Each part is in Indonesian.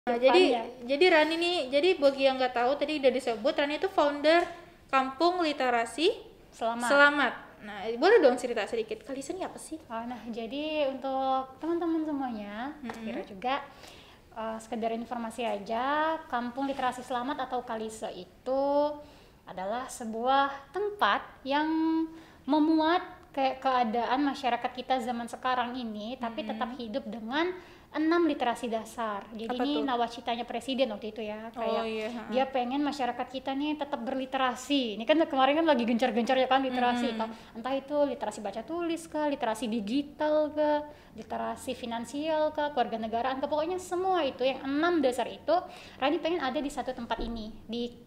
Nah, jadi Rani nih, jadi bagi yang nggak tahu tadi udah disebut, Rani itu founder Kampung Literasi Selamat. Nah, boleh dong cerita sedikit. Kalisa ini apa sih? Nah, jadi untuk teman-teman semuanya, kira juga sekedar informasi aja, Kampung Literasi Selamat atau Kalisa itu adalah sebuah tempat yang memuat kayak keadaan masyarakat kita zaman sekarang ini, tapi tetap hidup dengan 6 literasi dasar. Jadi Apa ini tuh? nawacitanya presiden waktu itu ya, kayak iya. dia pengen masyarakat kita nih tetap berliterasi. Ini kan kemarin kan lagi gencar-gencar ya kan literasi, entah itu literasi baca tulis kah, literasi digital kah, literasi finansial kah, keluarga negaraan kah, pokoknya semua itu yang 6 dasar itu Rani pengen ada di satu tempat ini, di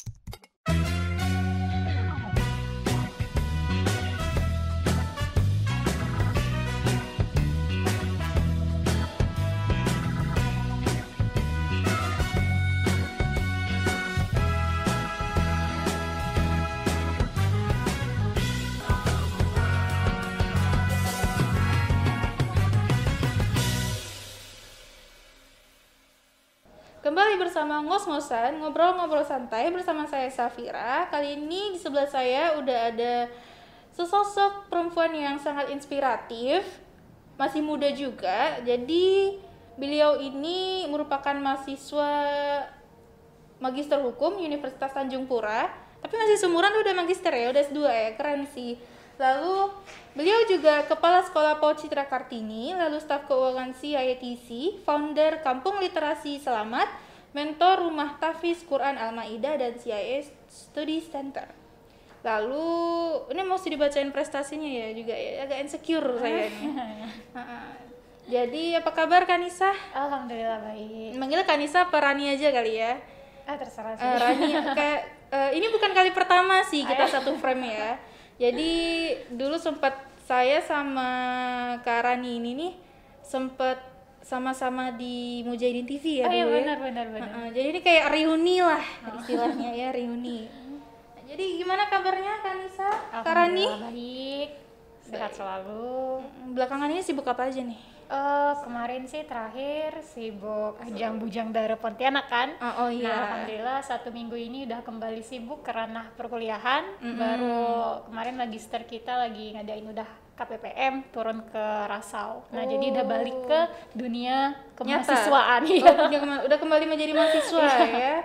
Kembali bersama ngos-ngosan, ngobrol-ngobrol santai bersama saya Safira. Kali ini di sebelah saya udah ada sesosok perempuan yang sangat inspiratif, masih muda juga. Jadi beliau ini merupakan mahasiswa Magister Hukum Universitas Tanjung Pura, tapi masih seumuran tuh udah magister ya, udah S2 ya, keren sih. Lalu beliau juga Kepala Sekolah PAUD Citra Kartini, lalu staf keuangan CITC, founder Kampung Literasi Selamat, mentor Rumah Tahfiz Quran Al-Maidah dan CIA Study Center. Lalu ini mesti dibacain prestasinya ya juga ya, agak insecure saya nih. Jadi apa kabar Kanisa? alhamdulillah baik. Manggil Kanisa apa Rani aja kali ya? Terserah sih. Rani kayak ini bukan kali pertama sih kita satu frame ya. Jadi dulu sempat saya sama Kak Rani ini nih sempat sama-sama di Mujahidin TV ya dulu Iya ya. benar. Jadi ini kayak reuni lah istilahnya ya, reuni. Nah, jadi gimana kabarnya Kak Nisa? Kak Rani? Alhamdulillah baik, sehat selalu. Belakangan ini sibuk apa aja nih? Kemarin sih terakhir sibuk ajang bujang daerah Pontianak kan. Oh iya. Nah, alhamdulillah 1 minggu ini udah kembali sibuk ke ranah perkuliahan. Baru kemarin magister kita lagi ngadain udah KPPM turun ke Rasau. Nah, jadi udah balik ke dunia kemahasiswaan. Udah kembali menjadi mahasiswa ya.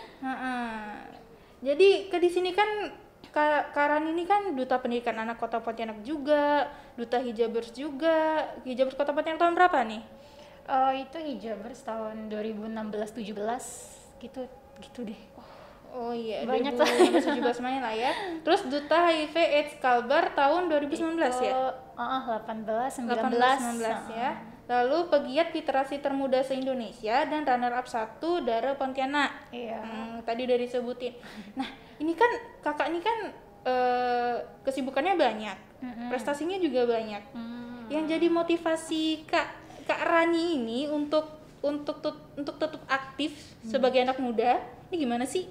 Jadi di sini kan Kak Rani ini kan duta pendidikan anak Kota Pontianak juga, duta Hijabers juga. Hijabers Kota Pontianak tahun berapa nih? Itu Hijabers tahun 2016-17 gitu deh. Oh iya, Banyak 2017 main lah ya. Terus duta HIV AIDS Kalbar tahun 2019 ya? 18, 19 ya. Lalu pegiat literasi termuda se-Indonesia dan runner up 1 Dara Pontianak. Iya. Tadi udah disebutin. Nah, ini kan kakak ini kan kesibukannya banyak, prestasinya juga banyak. Yang jadi motivasi Kak Rani ini untuk tetap aktif sebagai anak muda, ini gimana sih?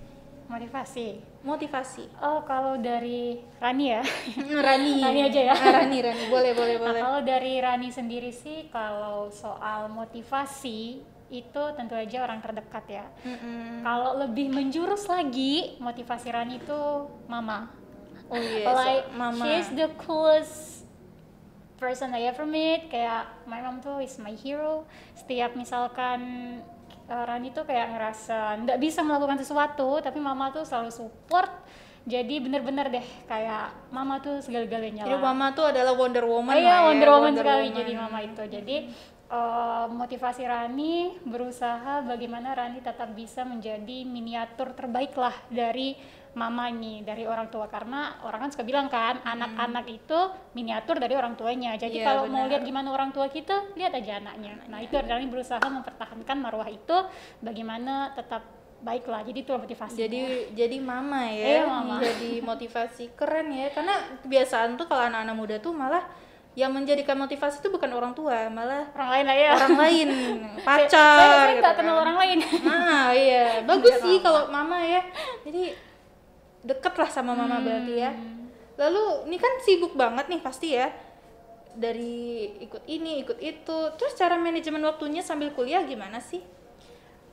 Motivasi. Oh, kalau dari Rani ya. Rani aja ya. Rani boleh. Nah, kalau dari Rani sendiri sih, kalau soal motivasi itu tentu aja orang terdekat ya. Kalau lebih menjurus lagi, motivasi Rani itu mama. Oh yes, mama. She's the coolest person I ever met. Kayak my mom tuh is my hero. Setiap misalkan Rani tuh kayak ngerasa nggak bisa melakukan sesuatu, tapi mama tuh selalu support. Jadi bener-bener deh kayak mama tuh segala-galanya lah. Jadi mama tuh adalah Wonder Woman. Iya, Wonder Woman sekali jadi mama itu. Jadi motivasi Rani berusaha bagaimana Rani tetap bisa menjadi miniatur terbaik lah dari mama nih, dari orang tua, karena orang kan suka bilang kan anak-anak itu miniatur dari orang tuanya. Jadi kalau mau lihat gimana orang tua kita, lihat aja anaknya. Nah, itu Rani berusaha mempertahankan marwah itu bagaimana tetap baiklah. Jadi itu motivasi. Jadi mama ya. Mama. Jadi motivasi keren ya. Karena kebiasaan tuh kalau anak-anak muda tuh malah yang menjadikan motivasi itu bukan orang tua, malah orang lain lah ya. Orang lain, pacar. Saya nggak kenal orang lain. Nah, iya. Bagus sih kalau mama ya. Jadi deket lah sama mama berarti ya. Lalu ini kan sibuk banget nih pasti ya. Dari ikut ini, ikut itu. Terus cara manajemen waktunya sambil kuliah gimana sih?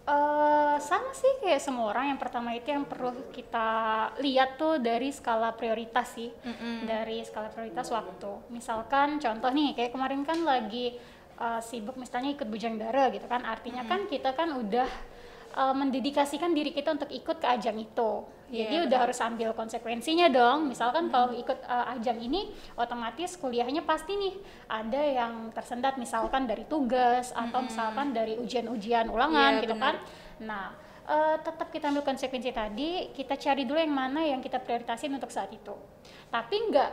Sama sih kayak semua orang. Yang pertama itu yang perlu kita lihat tuh dari skala prioritas sih. Dari skala prioritas waktu. Misalkan contoh nih kayak kemarin kan lagi sibuk misalnya ikut Bujang Dara gitu kan, artinya kan kita kan udah mendedikasikan diri kita untuk ikut ke ajang itu. Jadi udah harus ambil konsekuensinya dong. Misalkan kalau ikut ajang ini, otomatis kuliahnya pasti nih ada yang tersendat, misalkan dari tugas atau misalkan dari ujian-ujian ulangan gitu kan. Nah, tetap kita ambil konsekuensi tadi, kita cari dulu yang mana yang kita prioritasin untuk saat itu. Tapi nggak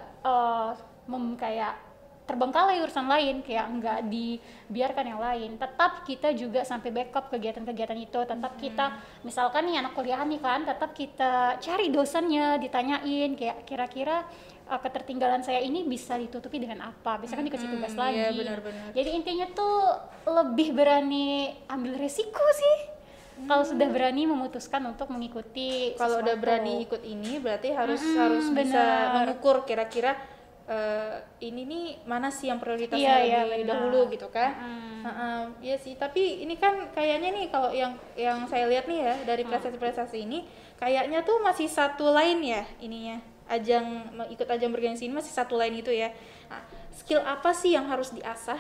kayak terbengkalai urusan lain, kayak nggak dibiarkan yang lain. Tetap kita juga sampai backup kegiatan-kegiatan itu. Tetap kita, misalkan nih anak kuliahan nih kan, tetap kita cari dosennya, ditanyain kayak kira-kira ketertinggalan saya ini bisa ditutupi dengan apa. Biasanya kan dikasih tugas lagi. Iya, benar-benar. Jadi intinya tuh lebih berani ambil resiko sih. Kalau sudah berani memutuskan untuk mengikuti Kalau udah sesuatu. berani ikut ini berarti harus bisa benar. mengukur kira-kira ini nih mana sih yang prioritasnya Iya, lebih benar. dahulu gitu kan. Iya sih, tapi ini kan kayaknya nih kalau yang saya lihat nih ya dari prestasi-prestasi ini kayaknya tuh masih satu lain ya ininya, ikut ajang bergengsi ini masih satu lain itu ya. Nah, skill apa sih yang harus diasah?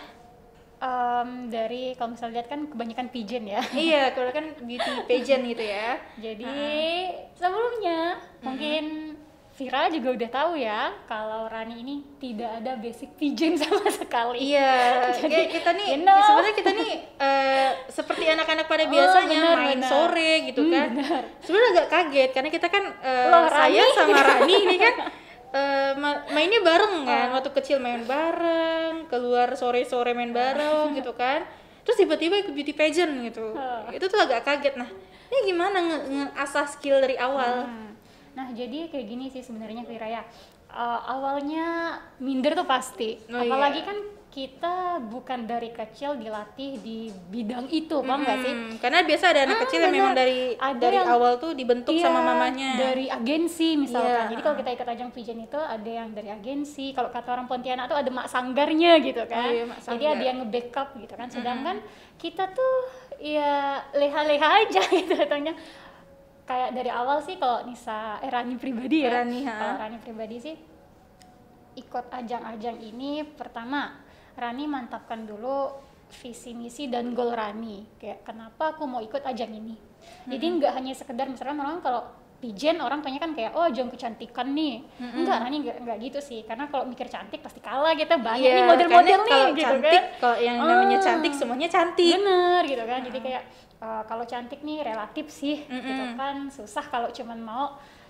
Dari kalau misalnya lihat kan kebanyakan pigeon ya. Iya, kalau kan beauty pageant gitu ya. Jadi sebelumnya mungkin Vira juga udah tahu ya kalau Rani ini tidak ada basic pigeon sama sekali. Iya, Jadi, kayak kita nih you know. sebenarnya kita nih seperti anak-anak pada biasanya main benar. sore gitu kan. Sebenarnya agak kaget karena kita kan Loh, saya Rani. sama Rani ini kan mainnya bareng kan, waktu kecil main bareng, keluar sore-sore main bareng gitu kan. Terus tiba-tiba ikut beauty pageant gitu. Itu tuh agak kaget. Nah, ini gimana nge-asah skill dari awal? Nah, jadi kayak gini sih sebenarnya Vira ya. Awalnya minder tuh pasti. Apalagi kan kita bukan dari kecil dilatih di bidang itu, paham nggak sih? Karena biasa ada anak kecil yang memang dari yang, awal tuh dibentuk sama mamanya. Dari agensi misalkan. Jadi kalau kita ikut ajang pigeon itu ada yang dari agensi. Kalau kata orang Pontianak tuh ada mak sanggarnya gitu kan. Jadi ada yang nge-backup gitu kan. Sedangkan kita tuh ya leha-leha aja gitu katanya. Kayak dari awal sih kalau Rani pribadi ya. Kalau Rani pribadi sih ikut ajang-ajang ini pertama Rani mantapkan dulu visi misi dan goal Rani, kayak kenapa aku mau ikut ajang ini. Jadi nggak hanya sekedar misalnya orang kalau pigeon orang tanya kan kayak ajang kecantikan nih. Enggak, Rani nggak gitu sih, karena kalau mikir cantik pasti kalah gitu, banyak nih model-model nih gitu cantik, kan. Kalau yang namanya cantik semuanya cantik. Bener gitu kan. Jadi kayak kalau cantik nih relatif sih gitu kan, susah kalau cuman mau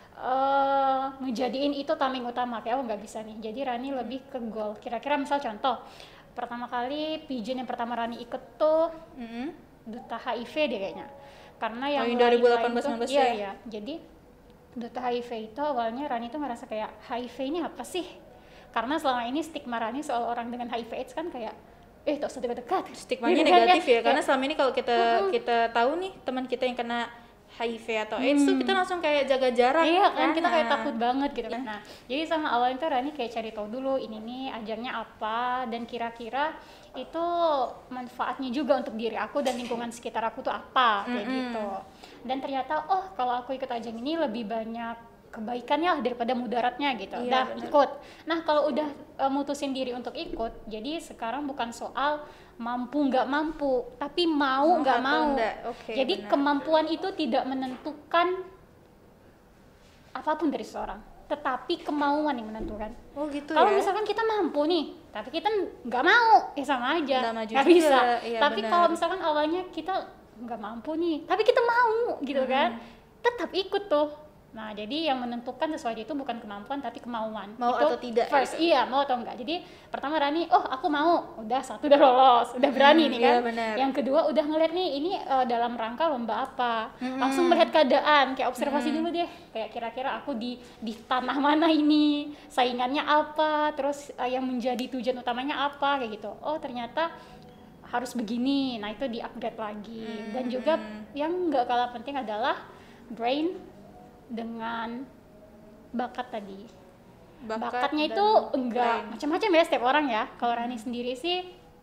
ngejadiin itu tameng utama, kayak nggak bisa nih. Jadi Rani lebih ke goal. Kira-kira misal contoh pertama kali pigeon yang pertama Rani ikut tuh duta HIV deh kayaknya, karena yang 2018 itu iya. Jadi duta HIV itu awalnya Rani tuh ngerasa kayak HIV ini apa sih, karena selama ini stigma Rani soal orang dengan HIV/AIDS kan kayak tak usah dekat-dekat. Stigmanya negatif ya, karena selama ini kalau kita tahu nih teman kita yang kena HIV atau AIDS tuh kita langsung kayak jaga jarak. Iya kan, kita kayak takut banget gitu kan. Nah, jadi sama awalnya tuh Rani kayak cari tahu dulu ini nih ajangnya apa dan kira-kira itu manfaatnya juga untuk diri aku dan lingkungan sekitar aku tuh apa kayak gitu. Dan ternyata kalau aku ikut ajang ini lebih banyak kebaikannya daripada mudaratnya gitu. Ikut. Nah, kalau udah mutusin diri untuk ikut, jadi sekarang bukan soal mampu nggak mampu, tapi mau nggak mau. Jadi kemampuan itu tidak menentukan apapun dari seseorang, tetapi kemauan yang menentukan. Kalau misalkan kita mampu nih, tapi kita nggak mau, sama aja, nggak bisa. Tapi kalau misalkan awalnya kita nggak mampu nih, tapi kita mau gitu kan, tetap ikut tuh. Nah, jadi yang menentukan sesuatu itu bukan kemampuan tapi kemauan. Mau itu atau tidak. First, iya, mau atau enggak. Jadi pertama Rani, aku mau. Udah satu udah lolos, udah berani nih kan. Yang kedua udah ngeliat nih ini dalam rangka lomba apa. Langsung melihat keadaan, kayak observasi dulu deh. Kayak kira-kira aku di tanah mana ini, saingannya apa, terus yang menjadi tujuan utamanya apa kayak gitu. Oh, ternyata harus begini. Nah, itu di-upgrade lagi. Dan juga yang enggak kalah penting adalah brain dengan bakat tadi. Bakatnya itu enggak macam-macam ya setiap orang ya. Kalau Rani sendiri sih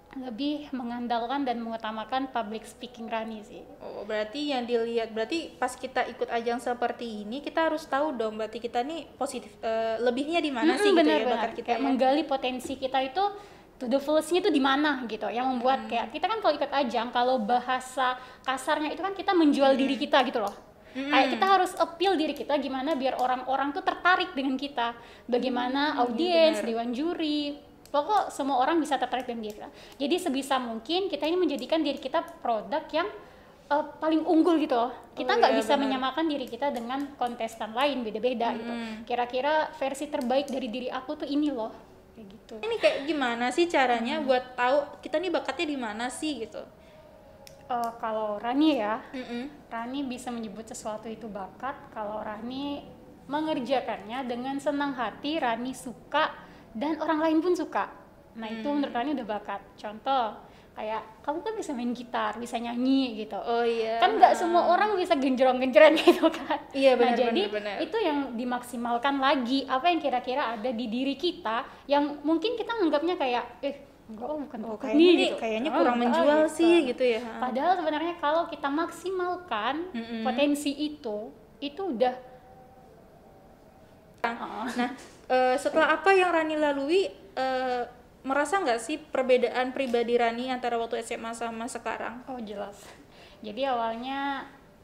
lebih mengandalkan dan mengutamakan public speaking Rani sih. Oh, berarti yang dilihat, berarti pas kita ikut ajang seperti ini kita harus tahu dong, berarti kita nih positif, lebihnya di mana sih gitu ya, bakat kita kayak ya. menggali potensi kita itu to the fullest-nya itu di mana gitu, yang membuat kayak kita kan kalau ikut ajang, kalau bahasa kasarnya itu kan kita menjual diri kita gitu loh. Kayak kita harus appeal diri kita gimana biar orang-orang tuh tertarik dengan kita, bagaimana audiens, dewan juri, pokok semua orang bisa tertarik dengan diri kita. Jadi sebisa mungkin kita ini menjadikan diri kita produk yang paling unggul gitu loh. Kita nggak bisa menyamakan diri kita dengan kontestan lain, beda-beda gitu. Kira-kira versi terbaik dari diri aku tuh ini loh, kayak gitu. Ini kayak gimana sih caranya buat tahu kita nih bakatnya di mana sih gitu? Kalau Rani ya, Rani bisa menyebut sesuatu itu bakat kalau Rani mengerjakannya dengan senang hati, Rani suka dan orang lain pun suka. Nah itu menurut Rani udah bakat. Contoh kayak kamu kan bisa main gitar, bisa nyanyi gitu. Oh iya. Kan nggak semua orang bisa genjreng-genjreng gitu kan. Iya benar. Nah jadi benar. itu yang dimaksimalkan lagi. Apa yang kira-kira ada di diri kita yang mungkin kita anggapnya kayak enggak, bukan bakat nih gitu. Kayaknya kurang menjual gitu. sih gitu ya. Padahal sebenarnya kalau kita maksimalkan potensi itu udah. Nah, setelah apa yang Rani lalui, merasa nggak sih perbedaan pribadi Rani antara waktu SMA sama sekarang? Oh jelas. Jadi awalnya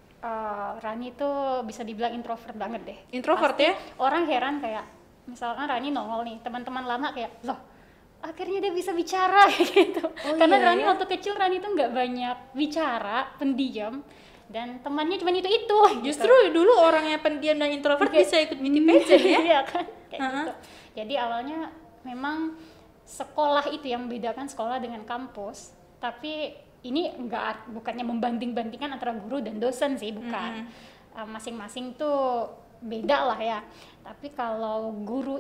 Rani tuh bisa dibilang introvert banget deh. Introvert Pasti ya? Orang heran kayak, misalkan Rani nongol nih, teman-teman lama kayak, loh akhirnya dia bisa bicara gitu. Karena Rani waktu kecil Rani tuh nggak banyak bicara, pendiam. Dan temannya cuma itu Justru dulu orang yang pendiam dan introvert bisa ikut beauty pageant ya. Iya kan kayak gitu. Jadi awalnya memang sekolah itu yang membedakan sekolah dengan kampus, tapi ini bukannya membanding-bandingkan antara guru dan dosen sih, bukan. Masing-masing tuh beda lah ya. Tapi kalau guru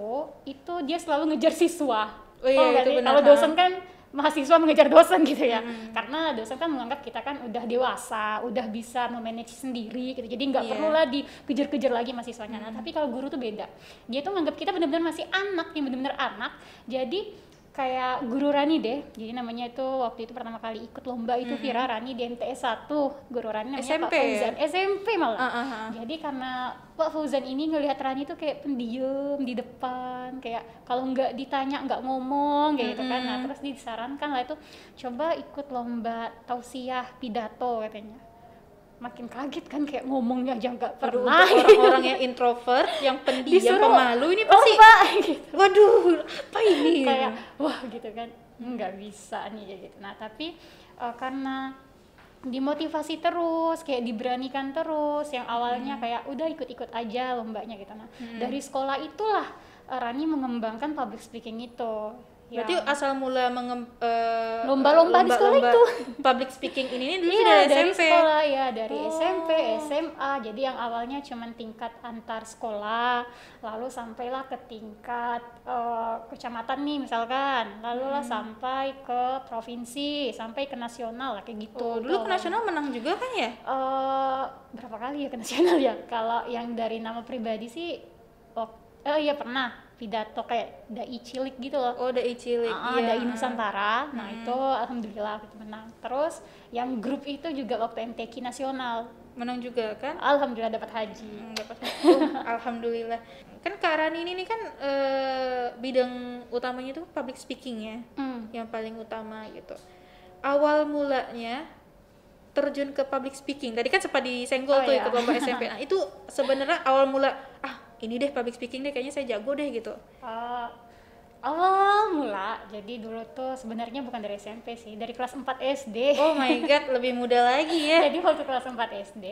itu dia selalu ngejar siswa. Oh iya, itu benar. Kalau dosen kan mahasiswa mengejar dosen gitu ya, karena dosen kan menganggap kita kan udah dewasa, udah bisa memanage sendiri gitu, jadi nggak perlu lah dikejar-kejar lagi mahasiswanya. Nah tapi kalau guru tuh beda, dia tuh menganggap kita benar-benar masih anak, yang benar-benar anak. Jadi kayak guru Rani deh, jadi namanya itu waktu itu pertama kali ikut lomba itu Vira Rani di MTS 1, guru Rani namanya SMP, Pak Fauzan, SMP malah. Jadi karena Pak Fauzan ini ngelihat Rani tuh kayak pendiam di depan, kayak kalau nggak ditanya nggak ngomong kayak gitu kan. Nah terus disarankan lah itu coba ikut lomba tausiah pidato katanya. Makin kaget kan, kayak ngomongnya aja nggak pernah. Orang-orang yang introvert, yang pendiam, pemalu ini pasti gitu. Waduh, apa ini? Kayak wah gitu kan, nggak bisa nih kayak gitu. Nah tapi karena dimotivasi terus, kayak diberanikan terus, yang awalnya kayak udah ikut-ikut aja lombanya gitu. Nah dari sekolah itulah Rani mengembangkan public speaking itu. Berarti asal mula lomba-lomba di sekolah itu public speaking ini dulu dari SMP. Sekolah ya, dari SMP, SMA. Jadi yang awalnya cuman tingkat antar sekolah, lalu sampailah ke tingkat kecamatan nih misalkan, lalu lah sampai ke provinsi, sampai ke nasional kayak gitu. Dulu ke nasional menang juga kan ya? Berapa kali ya ke nasional ya? Kalau yang dari nama pribadi sih iya pernah pidato kayak dai cilik gitu loh. Oh, dai cilik. Dai Nusantara. Nah, itu alhamdulillah aku menang. Terus yang grup itu juga waktu MTQ nasional. Menang juga kan? Alhamdulillah dapat haji. Alhamdulillah. Kan Kak Rani ini kan bidang utamanya tuh public speaking ya. Yang paling utama gitu. Awal mulanya terjun ke public speaking. Tadi kan sempat disenggol ikut lomba SMP. Nah, itu sebenarnya awal mula ini deh public speaking deh, kayaknya saya jago deh gitu. Awal mula, jadi dulu tuh sebenarnya bukan dari SMP sih, dari kelas 4 SD. Oh my god, lebih muda lagi ya. Jadi waktu kelas 4 SD,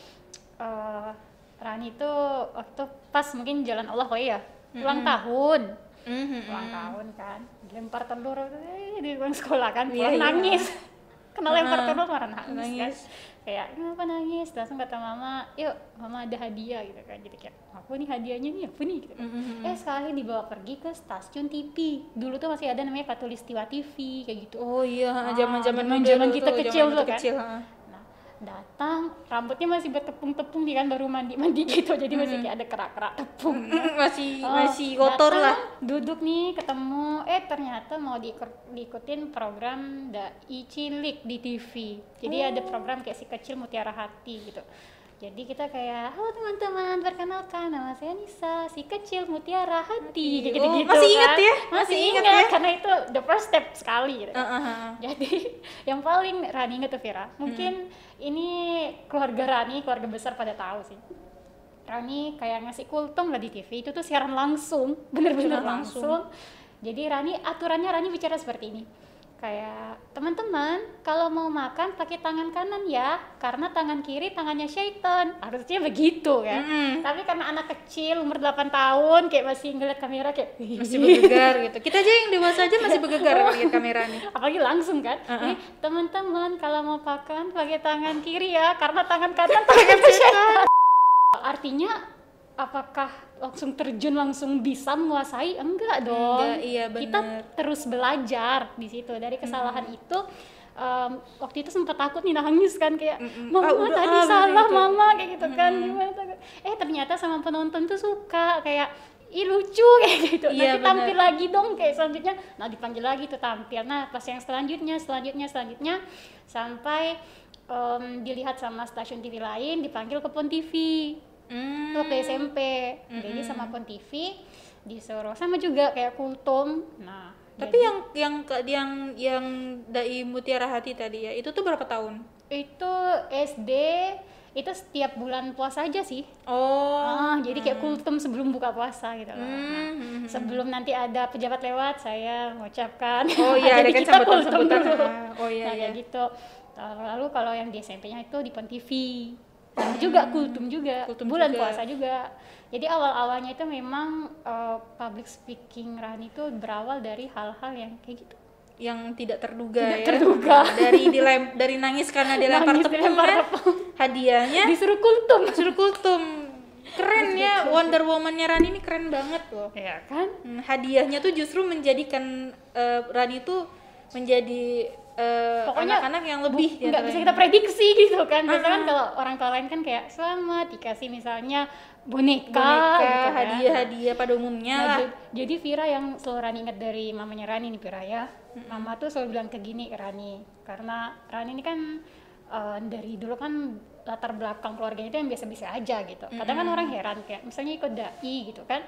Rani tuh waktu pas mungkin jalan Allah kali ya, ulang tahun. Ulang tahun kan, lempar telur di ruang sekolah kan, pulang nangis. Kena lempar telur marah nangis kan. Kayak kenapa nangis, langsung kata mama, yuk mama ada hadiah gitu kan. Jadi kayak apa nih hadiahnya nih, apa nih gitu kan. Sekali dibawa pergi ke stasiun TV. Dulu tuh masih ada namanya Khatulistiwa TV kayak gitu. Oh iya, zaman kita kecil dulu kan. Nah Datang, rambutnya masih bertepung-tepung nih kan, baru mandi gitu, jadi masih kayak ada kerak-kerak tepung. Masih kotor lah. Duduk nih, ketemu, ternyata mau diikutin program Dai Cilik di TV. Jadi ada program kayak Si Kecil Mutiara Hati gitu. Jadi kita kayak, halo teman-teman, perkenalkan nama saya Nisa, Si Kecil Mutiara Hati, gitu-gitu. Masih ingat kan. ya? Masih ingat ya? Karena itu the first step sekali gitu. Jadi yang paling Rani inget tuh Vira, mungkin ini keluarga Rani, keluarga besar pada tahu sih. Rani kayak ngasih kultum lah di TV, itu tuh siaran langsung, bener-bener langsung. Jadi aturannya Rani bicara seperti ini. Kayak, teman-teman, kalau mau makan pakai tangan kanan ya, karena tangan kiri tangannya syaitan. Harusnya begitu kan. Tapi karena anak kecil umur 8 tahun kayak masih ngeliat kamera kayak masih bergegar gitu. Kita aja yang dewasa aja masih bergegar lihat kamera nih. Apalagi langsung kan. Teman-teman, kalau mau makan pakai tangan kiri ya, karena tangan kanan tangannya syaitan. Artinya apakah langsung terjun langsung bisa menguasai? Enggak dong. Iya, bener. Kita terus belajar di situ dari kesalahan itu. Waktu itu sempat takut nih, nangis kan kayak mama tadi salah gitu. Mama kayak gitu kan gimana takut. Ternyata sama penonton tuh suka kayak lucu kayak gitu. Iya, nanti tampil lagi dong kayak selanjutnya. Nah dipanggil lagi tuh tampil. Nah pas yang selanjutnya sampai dilihat sama stasiun TV lain, dipanggil ke Pon TV. Waktu SMP. Jadi sama Pon TV disuruh sama juga kayak kultum. Nah, tapi yang Dai Mutiara Hati tadi ya, itu tuh berapa tahun? Itu SD, itu setiap bulan puasa aja sih. Jadi kayak kultum sebelum buka puasa gitu loh. Nah, sebelum nanti ada pejabat lewat, saya mengucapkan. Ada kan kita kultum sambutan. dulu. Kayak gitu. Lalu kalau yang di SMP-nya itu di Pon TV. Juga kultum juga, bulan puasa juga. Jadi awal-awalnya itu memang public speaking Rani itu berawal dari hal-hal yang kayak gitu, yang tidak terduga. Dari nangis karena dilempar tepung kan, hadiahnya disuruh kultum. Keren ya, Wonder Woman-nya Rani ini keren banget loh. Iya kan? Hadiahnya tuh justru menjadikan Rani tuh menjadi pokoknya anak-anak yang lebih nggak bisa kita prediksi gitu kan. Biasanya kan kalau orang tua lain kan kayak selamat dikasih misalnya boneka gitu kan. hadiah pada umumnya lah. Jadi Vira yang selalu Rani ingat dari mamanya Rani nih Vira ya. Mama tuh selalu bilang ke gini ke Rani, karena Rani ini kan dari dulu kan latar belakang keluarganya itu yang biasa-biasa aja gitu. Kadang kan orang heran kayak misalnya ikut dai gitu kan,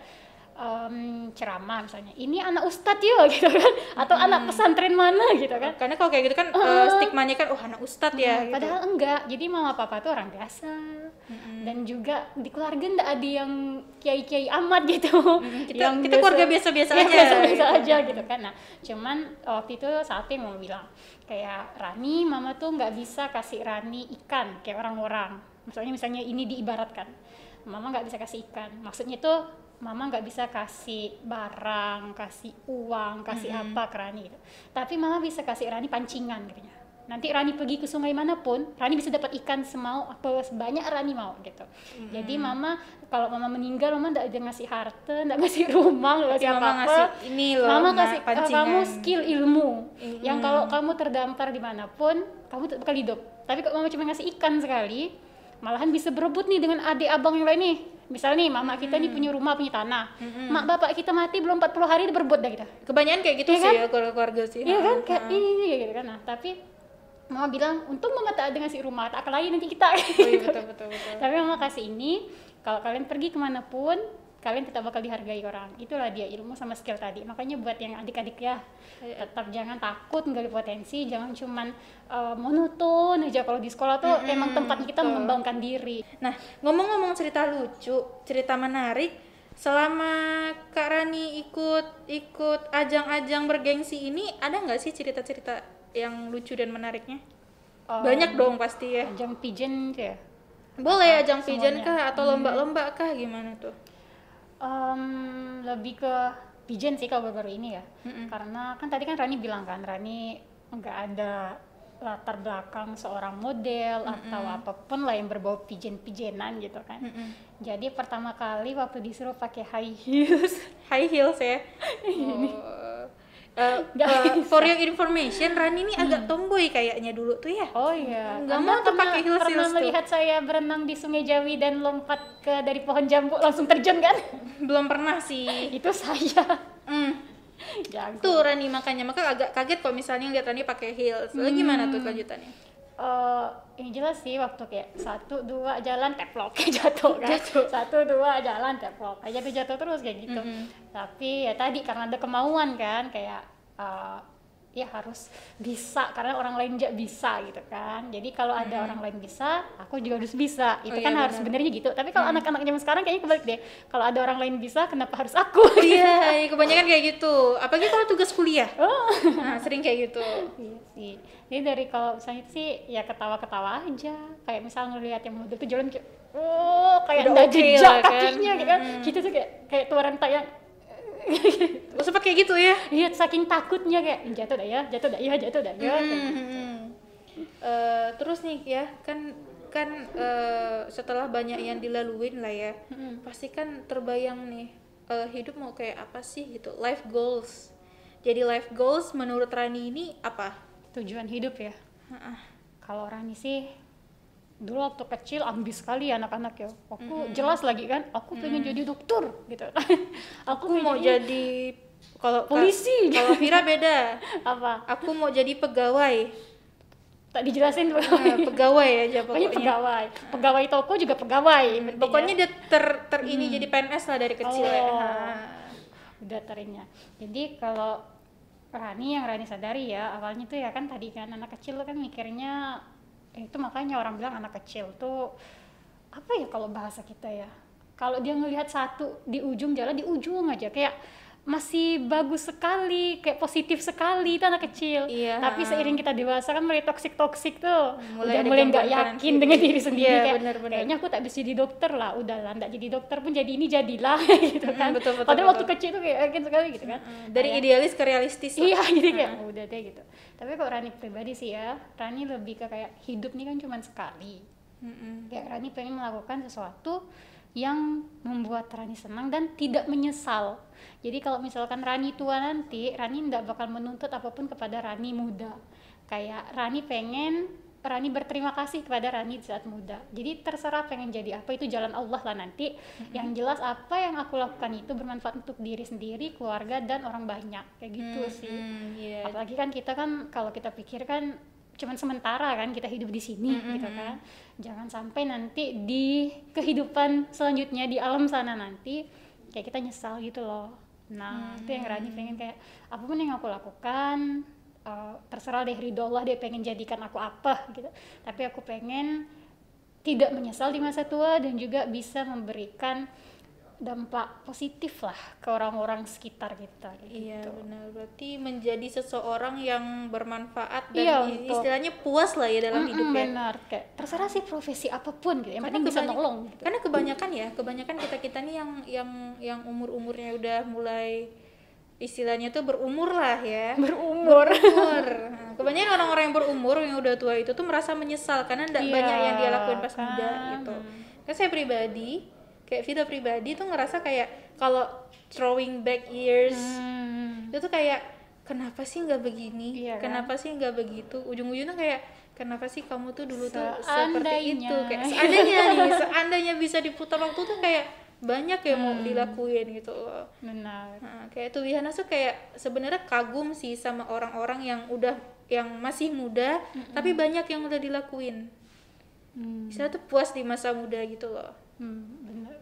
ceramah misalnya, ini anak ustadz ya gitu kan, atau anak pesantren mana gitu kan. Karena kalau kayak gitu kan stigmanya kan anak ustadz ya gitu. Padahal enggak, jadi mama papa tuh orang biasa. Dan juga di keluarga enggak ada yang kiai-kiai amat gitu. Kita keluarga biasa-biasa aja. Biasa-biasa aja gitu kan. Nah, cuman waktu itu saatnya mama bilang kayak Rani, mama tuh nggak bisa kasih Rani ikan kayak orang-orang. Misalnya ini diibaratkan, mama nggak bisa kasih ikan. Maksudnya tuh mama nggak bisa kasih barang, kasih uang, kasih apa ke Rani gitu. Tapi mama bisa kasih Rani pancingan katanya. Nanti Rani pergi ke sungai manapun, Rani bisa dapat ikan semau apa sebanyak Rani mau gitu. Jadi mama, kalau mama meninggal, mama nggak ada ngasih harta, nggak ngasih rumah, nggak ngasih apa-apa. Mama kasih kamu skill ilmu. Yang kalau kamu terdampar dimanapun, kamu bakal hidup. Tapi kalau mama cuma ngasih ikan sekali, malahan bisa berebut nih dengan adik abang yang lain nih. Misal nih mama kita nih punya rumah, punya tanah, mak bapak kita mati belum 40 hari udah berebut dah kita. Kebanyakan kayak gitu sih ya keluarga sih. Iya kan, kayak ini gitu kan. Nah tapi mama bilang untung mama tak ada ngasih rumah, tak kelahi nanti kita. Betul. Tapi mama kasih ini, kalau kalian pergi kemanapun kalian tetap bakal dihargai orang. Itulah dia ilmu sama skill tadi. Makanya buat yang adik-adik ya, tetap jangan takut menggali potensi, jangan cuman monoton aja. Kalau di sekolah tuh emang tempat kita mengembangkan diri. Nah, ngomong-ngomong cerita lucu, cerita menarik, selama Kak Rani ikut ajang-ajang bergengsi ini, ada nggak sih cerita-cerita yang lucu dan menariknya? Banyak dong pasti ya. Ajang pigeon tuh ya? Boleh ajang pigeon kah atau lomba-lomba kah, gimana tuh? Lebih ke pigeon sih kalau baru-baru ini ya. Karena kan tadi kan Rani bilang kan, Rani nggak ada latar belakang seorang model atau apapun lah yang berbau pigeon-pigeonan gitu kan. Jadi pertama kali waktu disuruh pakai high heels ya. For your information, Rani ini agak tomboy kayaknya dulu tuh ya. Oh iya. Nggak mau tuh pakai heels pernah tuh. melihat saya berenang di Sungai Jawi dan lompat dari pohon jambu langsung terjun kan? Belum pernah sih. Itu saya. Jago. Tuh Rani makanya agak kaget kok misalnya lihat Rani pakai heels. Lalu gimana tuh kelanjutannya? Yang jelas sih waktu kayak 1, 2 jalan teplok jatuh kan. 1, 2 jalan teplok aja tuh jatuh terus kayak gitu. Tapi ya tadi karena ada kemauan kan kayak ya harus bisa karena orang lain juga bisa gitu kan. Jadi kalau ada orang lain bisa, aku juga harus bisa. Itu kan harus sebenarnya gitu. Tapi kalau anak-anak zaman sekarang kayaknya kebalik deh. Kalau ada orang lain bisa, kenapa harus aku? Iya, kebanyakan kayak gitu. Apalagi kalau tugas kuliah. Nah, sering kayak gitu. Iya sih. Jadi dari kalau misalnya sih ya ketawa-ketawa aja. Kayak misalnya ngelihat yang model tuh jalan kayak kayak udah jejak kakinya gitu kan. Kita tuh kayak tuaran tayang. Gak usah pakai gitu ya. Iya, saking takutnya kayak jatuh dah ya. Terus nih ya kan setelah banyak yang dilaluin lah ya, pasti kan terbayang nih hidup mau kayak apa sih gitu, life goals. Jadi life goals menurut Rani ini apa? Tujuan hidup ya. Kalau Rani sih dulu waktu kecil ambis sekali anak-anak ya. Aku jelas lagi kan, aku pengen jadi dokter gitu. Aku mau jadi kalau polisi. Kalau Vira beda. Apa? Aku mau jadi pegawai. Tak dijelasin pegawai aja pokoknya. Pegawai toko juga pegawai. Pokoknya dia ini jadi PNS lah dari kecil ya. Udah terinya. Jadi kalau Rani yang Rani sadari ya, awalnya tuh ya kan tadi kan anak kecil kan mikirnya itu makanya orang bilang anak kecil tuh apa ya kalau bahasa kita ya, kalau dia ngelihat satu di ujung jalan di ujung aja kayak masih bagus sekali, kayak positif sekali itu anak kecil. Tapi seiring kita dewasa kan mulai toksik tuh, mulai nggak yakin dengan diri sendiri kayak kayaknya aku tak bisa jadi dokter lah, udahlah nggak jadi dokter pun jadi ini jadilah gitu kan. Padahal waktu kecil tuh kayak yakin sekali gitu kan. Dari idealis ke realistis. Iya jadi kayak udah deh gitu. Tapi kok Rani pribadi sih ya, Rani lebih ke kayak hidup nih kan cuma sekali. Kayak Rani pengen melakukan sesuatu yang membuat Rani senang dan tidak menyesal. Jadi kalau misalkan Rani tua nanti, Rani tidak bakal menuntut apapun kepada Rani muda. Kayak Rani berterima kasih kepada Rani saat muda. Jadi terserah pengen jadi apa, itu jalan Allah lah nanti. Yang jelas apa yang aku lakukan itu bermanfaat untuk diri sendiri, keluarga dan orang banyak. Kayak gitu sih. Apalagi kan kita kan kalau kita pikirkan cuman sementara kan kita hidup di sini gitu kan. Jangan sampai nanti di kehidupan selanjutnya di alam sana nanti kayak kita nyesal gitu loh. Nah itu yang Rani pengen kayak apapun yang aku lakukan terserah deh ridho Allah dia pengen jadikan aku apa gitu. Tapi aku pengen tidak menyesal di masa tua dan juga bisa memberikan dampak positif lah ke orang-orang sekitar kita gitu. Iya benar, berarti menjadi seseorang yang bermanfaat dan istilahnya puas lah ya dalam hidupnya. Benar, kayak terserah sih profesi apapun gitu, yang penting bisa nolong gitu. Karena kebanyakan kita nih yang umurnya udah mulai istilahnya tuh berumur lah ya. Berumur. Nah, kebanyakan orang-orang yang berumur yang udah tua itu tuh merasa menyesal karena enggak banyak yang dia lakuin pas muda gitu. Kan saya pribadi kayak Vida pribadi tuh ngerasa kayak kalau throwing back years itu tuh kayak kenapa sih nggak begini, kenapa sih nggak begitu, ujung-ujungnya kayak kenapa sih kamu tuh dulu tuh seperti itu, kayak seandainya bisa diputar waktu tuh kayak banyak yang mau dilakuin gitu loh. Benar. Nah, kayak tuh Wihana tuh kayak sebenarnya kagum sih sama orang-orang yang masih muda tapi banyak yang udah dilakuin. Saya tuh puas di masa muda gitu loh. Benar.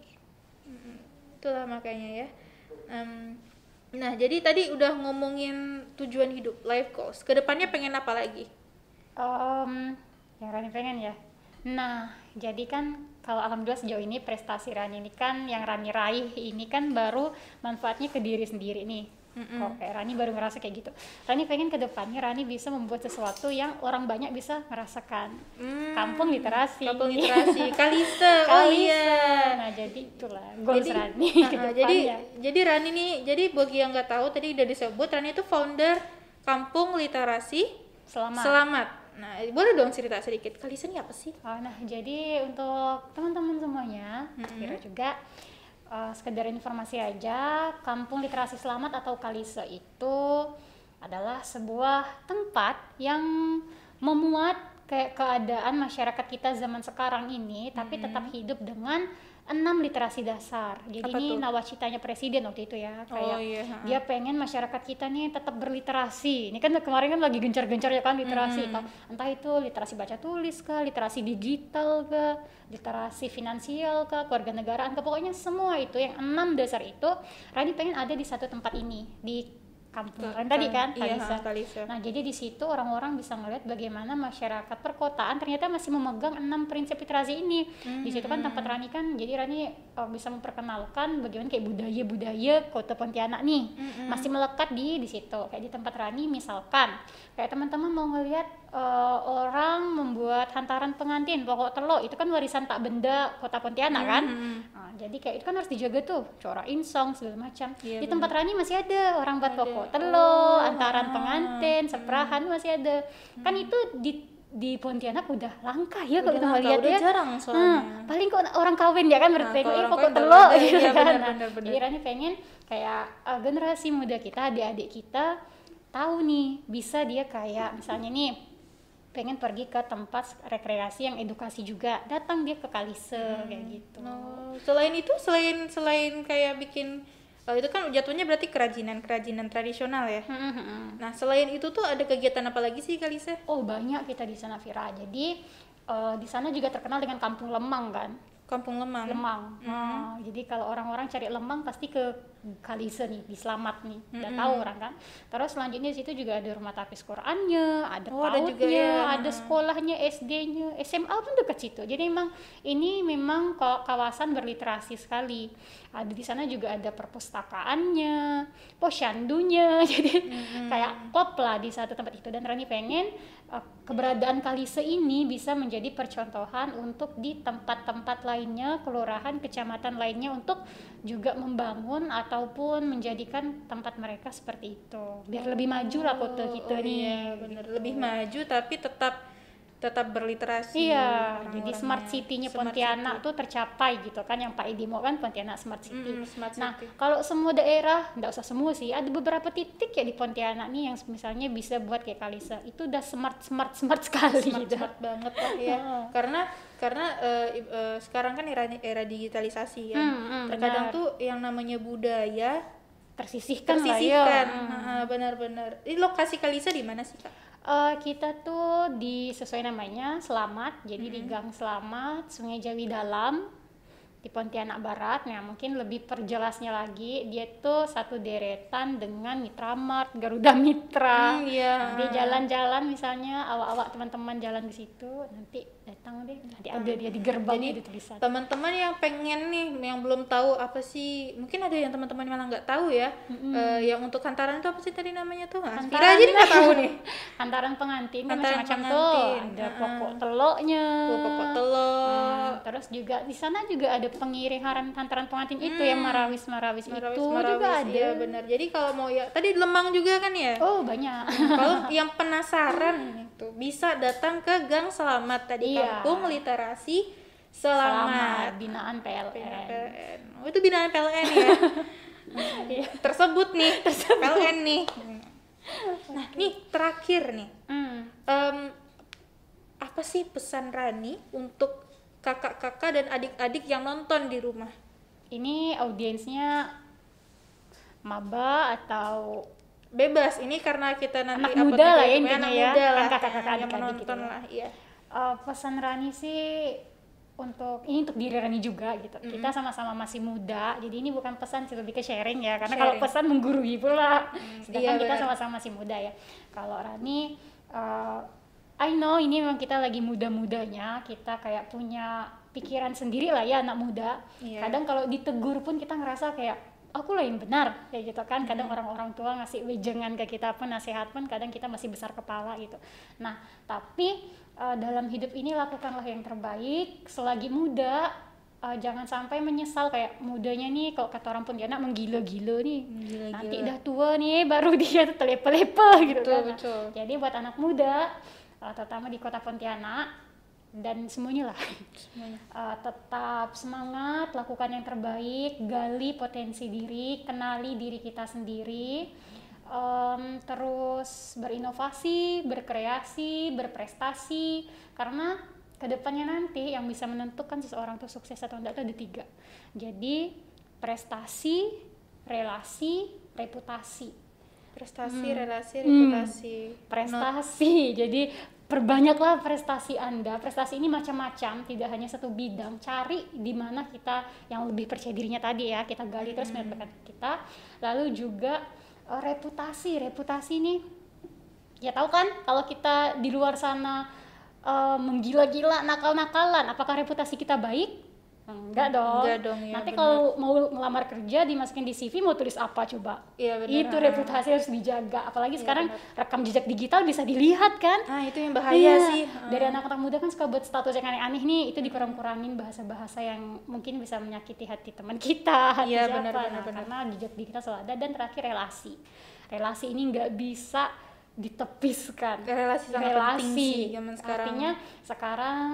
Itulah makanya ya. Nah jadi tadi udah ngomongin tujuan hidup, life goals. Kedepannya pengen apa lagi? Yang Rani pengen ya. Nah jadi kan kalau alhamdulillah sejauh ini prestasi Rani ini kan yang Rani raih ini kan baru manfaatnya ke diri sendiri nih. Kok kayak Rani baru ngerasa kayak gitu. Rani pengen ke depannya Rani bisa membuat sesuatu yang orang banyak bisa merasakan. Kampung literasi. Kalise. Oh iya. Nah jadi itulah goals Rani ke depannya. Jadi Rani nih, jadi bagi yang nggak tahu tadi udah disebut, Rani itu founder Kampung Literasi Selamat. Nah boleh dong cerita sedikit, Kalise ini apa sih? Nah jadi untuk teman-teman semuanya, kira juga sekedar informasi aja, Kampung Literasi Selamat atau Kalise itu adalah sebuah tempat yang memuat kayak keadaan masyarakat kita zaman sekarang ini, tapi tetap hidup dengan 6 literasi dasar. Jadi Apa ini tuh? nawacitanya presiden waktu itu ya, kayak iya. dia pengen masyarakat kita nih tetap berliterasi. Ini kan kemarin kan lagi gencar-gencar ya kan literasi, entah itu literasi baca tulis kah, literasi digital kah, literasi finansial kah, keluarga negaraan kah, pokoknya semua itu yang 6 dasar itu Rani pengen ada di satu tempat ini, di kampung Rani tadi kan, Iya, Kalisa. Kalisa. Nah, jadi di situ orang-orang bisa ngeliat bagaimana masyarakat perkotaan ternyata masih memegang 6 prinsip literasi ini. Di situ kan tempat Rani kan, jadi Rani bisa memperkenalkan bagaimana kayak budaya-budaya Kota Pontianak nih. Masih melekat di situ. Kayak di tempat Rani misalkan, kayak teman-teman mau ngeliat orang membuat hantaran pengantin pokok telok, itu kan warisan tak benda Kota Pontianak kan. Nah, jadi kayak itu kan harus dijaga tuh, corak insong segala macam. Di tempat Rani masih ada orang buat pokok telok, hantaran pengantin, seprahan masih ada. Kan itu di Pontianak udah langka ya kalau kita lihat udah ya. jarang soalnya. Paling kok orang kawin ya kan berarti kalau orang pokok kawin telok baru ada, gitu iya, kan. benar. Jadi Rani pengen kayak generasi muda kita, adik-adik kita tahu nih, bisa dia kayak misalnya nih pengen pergi ke tempat rekreasi yang edukasi juga, datang dia ke Kalise kayak gitu. Selain itu, selain kayak bikin itu kan jatuhnya berarti kerajinan tradisional ya. Nah, selain itu tuh ada kegiatan apa lagi sih Kalisa? Oh, banyak kita di sana Vira. Jadi di sana juga terkenal dengan Kampung Lemang kan. Kampung Lemang. Nah, jadi kalau orang-orang cari lemang pasti ke Kalise nih, di Slamet nih, udah tahu orang kan. Terus selanjutnya di situ juga ada rumah tahfiz Qur'annya, ada ada juga PAUD-nya, ya. ada sekolahnya, SD-nya, SMA pun dekat situ. Jadi ini memang kawasan berliterasi sekali. Ada di sana juga ada perpustakaannya, posyandunya, jadi kayak klub lah di satu tempat itu. Dan Rani pengen keberadaan Kalise ini bisa menjadi percontohan untuk di tempat-tempat lainnya, kelurahan, kecamatan lainnya, untuk juga membangun ataupun menjadikan tempat mereka seperti itu, biar lebih maju lah kota kita nih. Iya, bener. Lebih maju tapi tetap berliterasi. Iya, jadi orang-orangnya. smart city-nya Pontianak tuh tercapai gitu kan, yang Pak Edi mau kan Pontianak smart city. Smart Nah, city. kalau semua daerah, nggak usah semua sih, ada beberapa titik ya di Pontianak nih yang misalnya bisa buat kayak Kalise, itu udah smart sekali. Smart banget lah ya. Karena sekarang kan era digitalisasi ya. Terkadang tuh yang namanya budaya tersisihkan lah ya. Benar-benar. Ini lokasi Kalisa di mana sih, Kak? Kita tuh sesuai namanya Slamet, jadi di Gang Slamet, Sungai Jawi Dalam, di Pontianak Barat. Nah, mungkin lebih perjelasnya lagi, dia tuh satu deretan dengan Mitra Mart, Garuda Mitra. Nanti jalan-jalan misalnya awak-awak teman-teman jalan di situ, nanti datang deh, nanti ada dia di gerbangnya itu tulisan. Teman-teman yang pengen nih, yang belum tahu apa sih, mungkin ada yang teman-teman malah nggak tahu ya, yang untuk hantaran itu apa sih tadi namanya tuh? Hantaran aja nggak tahu nih. Hantaran pengantin kan Hantaran macam-macam pengantin. tuh, ada pokok teloknya. Pokok telok. Terus juga di sana juga ada pengiringan hantaran pengantin itu yang marawis itu juga ada. Iya benar. Jadi kalau mau ya tadi Lemang juga kan ya? Oh, banyak. Kalau yang penasaran itu bisa datang ke Gang Slamet tadi, Kampung Literasi Slamet, binaan PLN. Oh, itu binaan PLN ya. Tersebut nih, PLN nih. Nah, nih terakhir nih. Apa sih pesan Rani untuk kakak-kakak dan adik-adik yang nonton di rumah? Ini audiensnya maba atau bebas, ini karena kita nanti anak muda lah ya intinya ya, kan kakak-kakak yang menonton gitu lah, iya. Pesan Rani sih untuk diri Rani juga gitu. Kita sama-sama masih muda, jadi ini bukan pesan sih, lebih ke sharing ya, karena kalau pesan menggurui pula. Sedangkan kita sama-sama masih muda ya. Kalau Rani I know ini memang kita lagi muda-mudanya, kita kayak punya pikiran sendiri lah ya, anak muda. Kadang kalau ditegur pun kita ngerasa kayak aku lah yang benar kayak gitu kan. Kadang orang-orang tua ngasih wejangan ke kita pun, nasihat pun kadang kita masih besar kepala gitu. Nah, tapi dalam hidup ini lakukanlah yang terbaik selagi muda. Jangan sampai menyesal kayak mudanya nih, kalau kata orang Pontianak menggila-gila nih. Nanti udah tua nih baru dia terlepe-lepe gitu kan. Jadi buat anak muda terutama di Kota Pontianak dan semuanya lah, tetap semangat, lakukan yang terbaik, gali potensi diri, kenali diri kita sendiri, terus berinovasi, berkreasi, berprestasi, karena kedepannya nanti yang bisa menentukan seseorang itu sukses atau enggak itu ada 3. Jadi prestasi, relasi, reputasi. Prestasi, relasi, reputasi. Prestasi, jadi perbanyaklah prestasi Anda. Prestasi ini macam-macam, tidak hanya satu bidang. Cari di mana kita yang lebih percaya dirinya tadi ya, kita gali terus minat bakat kita. Lalu juga reputasi ini ya tahu kan kalau kita di luar sana menggila-gila, nakal-nakalan, apakah reputasi kita baik? Enggak dong. Ya, nanti kalau mau ngelamar kerja dimasukin di CV mau tulis apa coba? Iya, benar. Itu reputasi harus dijaga. Apalagi sekarang rekam jejak digital bisa dilihat kan? Nah, itu yang bahaya sih. Dari anak-anak muda kan suka buat status yang aneh-aneh nih, itu dikurang-kurangin bahasa-bahasa yang mungkin bisa menyakiti hati teman kita, hati siapa. Benar. Karena jejak digital selalu ada. Dan terakhir relasi ini nggak bisa ditepiskan. Relasi sangat penting sih zaman sekarang. Artinya sekarang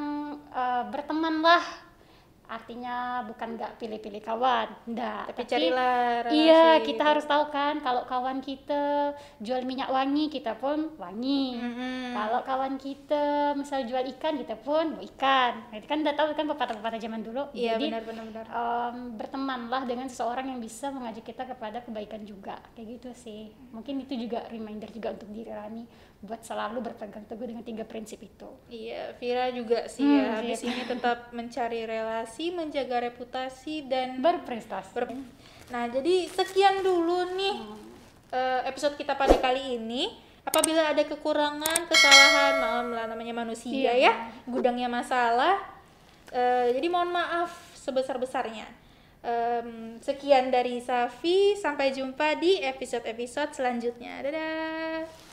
bertemanlah. Artinya bukan nggak pilih-pilih kawan, tapi carilah relasi. Iya, kita harus tahu kan kalau kawan kita jual minyak wangi, kita pun wangi. Kalau kawan kita misal jual ikan, kita pun mau ikan. Nah, itu kan udah tahu kan pepatah-pepatah zaman dulu. Iya, jadi benar. bertemanlah dengan seseorang yang bisa mengajak kita kepada kebaikan juga, kayak gitu sih. Mungkin itu juga reminder juga untuk diri Rani buat selalu berpegang teguh dengan 3 prinsip itu. Iya, Vira juga sih ya. Habis ini tetap mencari relasi, menjaga reputasi dan berprestasi. Nah, jadi sekian dulu nih episode kita pada kali ini. Apabila ada kekurangan, kesalahan, maaf lah namanya manusia ya, gudangnya masalah. Jadi mohon maaf sebesar-besarnya. Sekian dari Safi, sampai jumpa di episode-episode selanjutnya. Dadah.